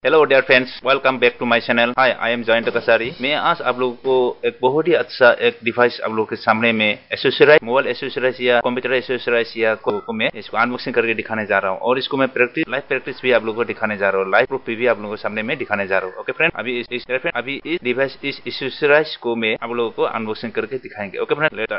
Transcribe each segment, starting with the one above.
Hello dear friends, welcome back to my channel. Hi, I am Jayant Kasari. मैं आज आप लोगों को एक बहुत ही अच्छा एक डिवाइस आप लोगों के सामने में एसेसरीज, मोबाइल एसेसरीज या कंप्यूटर एसेसरीज या को मैं इसको अनबॉक्सिंग करके दिखाने जा रहा हूँ और इसको मैं लाइव प्रैक्टिस भी आप लोगों को दिखाने जा रहा हूँ, लाइव प्रूफ भी आप लोगों के सामने में दिखाने जा रहा हूँ। ओके फ्रेंड, अभी इस डिवाइस, इस एसेसरीज को मैं आप लोगों को अनबॉक्सिंग करके दिखाएंगे। Okay friend, later.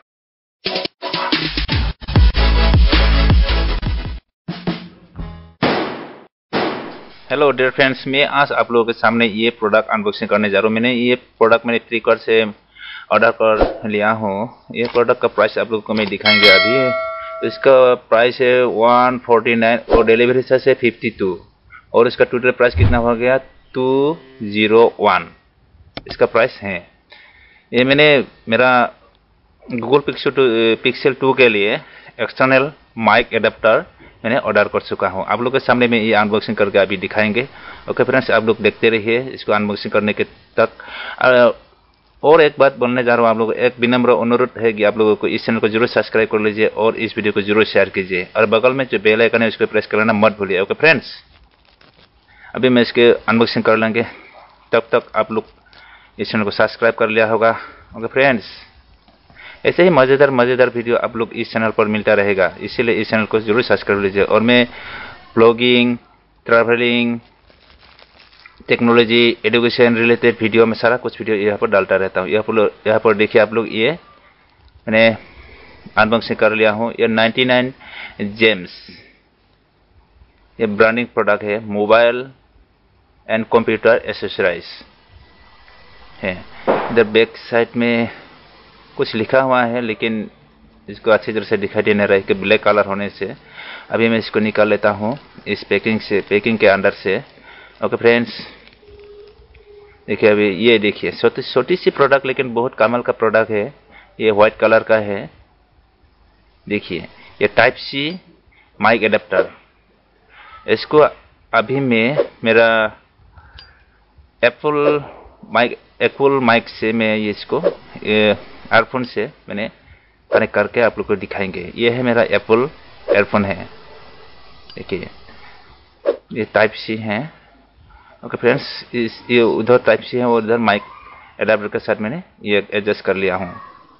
Hello dear friends, मैं आज आप लोगों के सामने ये प्रोडक्ट अनबॉक्सिंग करने जा रहा हूँ। ये प्रोडक्ट मैंने फ्लिपकार्ट से ऑर्डर कर लिया हूँ। ये प्रोडक्ट का प्राइस आप लोगों को मैं दिखाएंगे अभी। तो इसका प्राइस है 149 और डिलीवरी चार्ज है 52 और इसका टोटल प्राइस कितना हो गया 201 इसका प्राइस है। ये मैंने मेरा गूगल पिक्सल 2 के लिए एक्सटर्नल माइक एडाप्टर मैंने ऑर्डर कर चुका हूँ। आप लोग के सामने में ये अनबॉक्सिंग करके अभी दिखाएंगे। ओके फ्रेंड्स, आप लोग देखते रहिए इसको अनबॉक्सिंग करने के तक। और एक बात बोलने जा रहा हूँ, आप लोग एक विनम्र अनुरोध है कि आप लोगों को इस चैनल को जरूर सब्सक्राइब कर लीजिए और इस वीडियो को जरूर शेयर कीजिए और बगल में जो बेल आइकन है उसको प्रेस करना मत भूलिए। ओके फ्रेंड्स, अभी मैं इसके अनबॉक्सिंग कर लेंगे, तब तक आप लोग इस चैनल को सब्सक्राइब कर लिया होगा। ओके फ्रेंड्स, ऐसे ही मज़ेदार वीडियो आप लोग इस चैनल पर मिलता रहेगा, इसीलिए इस चैनल को जरूर सब्सक्राइब लीजिए। और मैं blogging, travelling, technology, education related video में सारा कुछ वीडियो यहाँ पर डालता रहता हूँ। यहाँ पर देखिए आप लोग, ये मैंने अनबॉक्सिंग कर लिया हूँ। ये 99 जेम्स ये ब्रांडिंग प्रोडक्ट है, मोबाइल एंड कंप्यूटर एसेसरीज है। इधर बैक साइड में कुछ लिखा हुआ है लेकिन इसको अच्छी तरह से दिखाई नहीं रहा है कि ब्लैक कलर होने से। अभी मैं इसको निकाल लेता हूँ इस पैकिंग के अंदर से। ओके फ्रेंड्स, देखिए अभी ये देखिए छोटी सी प्रोडक्ट लेकिन बहुत कमाल का प्रोडक्ट है। ये व्हाइट कलर का है। देखिए ये टाइप सी माइक एडाप्टर। इसको अभी मैं मेरा एप्पल माइक से मैं इसको एयरफोन से मैंने कनेक्ट करके आप लोग को दिखाएंगे। ये है मेरा एप्पल एयरफोन है। देखिए ये टाइप सी है। ओके फ्रेंड्स, ये उधर टाइप सी है और उधर माइक एडाप्टर के साथ मैंने ये एडजस्ट कर लिया हूँ।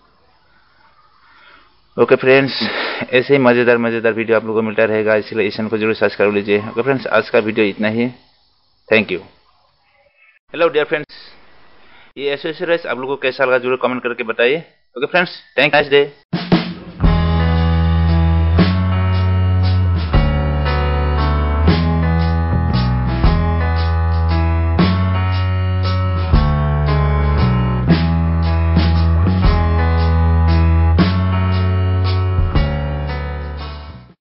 ओके फ्रेंड्स, ऐसे ही मज़ेदार वीडियो आप लोगों को मिलता रहेगा, इसलिए इस चैनल को जरूर सब्सक्राइब कर लीजिए। ओके फ्रेंड्स, आज का वीडियो इतना ही। Thank you. Hello dear friends, ये एसेसरीज आप लोगों को कैसा लगा जरूर कमेंट करके बताइए। Okay friends, thank nice day.